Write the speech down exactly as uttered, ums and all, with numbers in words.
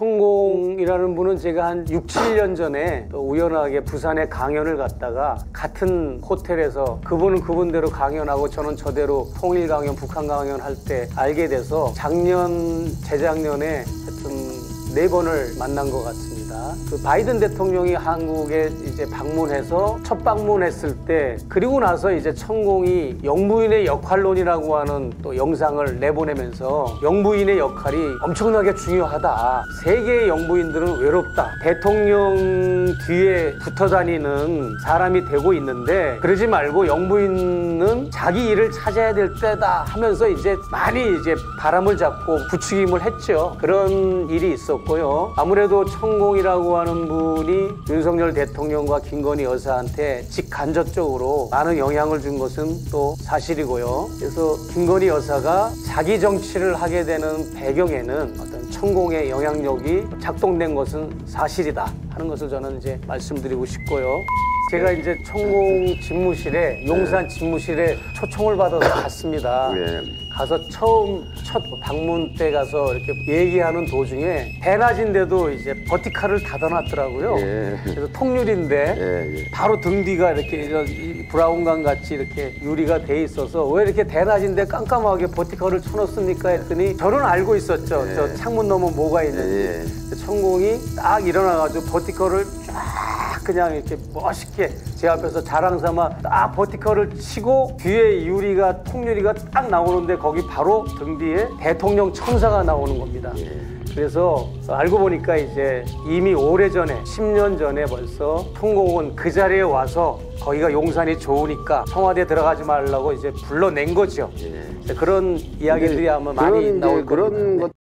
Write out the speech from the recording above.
천공이라는 분은 제가 한 육, 칠 년 전에 또 우연하게 부산에 강연을 갔다가 같은 호텔에서 그분은 그분대로 강연하고 저는 저대로 통일 강연, 북한 강연 할 때 알게 돼서 작년, 재작년에 하여튼 네 번을 만난 것 같습니다. 그 바이든 대통령이 한국에 이제 방문해서 첫 방문했을 때 그리고 나서 이제 천공이 영부인의 역할론이라고 하는 또 영상을 내보내면서 영부인의 역할이 엄청나게 중요하다. 세계의 영부인들은 외롭다. 대통령 뒤에 붙어 다니는 사람이 되고 있는데 그러지 말고 영부인은 자기 일을 찾아야 될 때다 하면서 이제 많이 이제 바람을 잡고 부추김을 했죠. 그런 일이 있었고요. 아무래도 천공이라고 하는 분이 윤석열 대통령과 김건희 여사한테 직간접적으로 많은 영향을 준 것은 또 사실이고요. 그래서 김건희 여사가 자기 정치를 하게 되는 배경에는 어떤 천공의 영향력이 작동된 것은 사실이다 하는 것을 저는 이제 말씀드리고 싶고요. 제가 이제 천공 집무실에 용산 집무실에 초청을 받아서 갔습니다. 네. 가서 처음 첫 방문 때 가서 이렇게 얘기하는 도중에 대낮인데도 이제 버티칼을 닫아놨더라고요. 예. 그래서 통유리인데 예, 예. 바로 등 뒤가 이렇게 이런 이 브라운관 같이 이렇게 유리가 돼 있어서 왜 이렇게 대낮인데 깜깜하게 버티칼을 쳐놓습니까 했더니 저는 알고 있었죠. 예. 저 창문 너머 뭐가 있는지. 예. 천공이 딱 일어나가지고 버티칼을 쫙 그냥 이렇게 멋있게 제 앞에서 자랑 삼아 딱 버티컬을 치고 뒤에 유리가 통유리가 딱 나오는데 거기 바로 등 뒤에 대통령 청사가 나오는 겁니다. 예. 그래서 알고 보니까 이제 이미 오래전에 십 년 전에 벌써 천공은 그 자리에 와서 거기가 용산이 좋으니까 청와대 들어가지 말라고 이제 불러낸 거죠. 예. 그런 이야기들이 아마 많이 나올 겁니다. 그런 것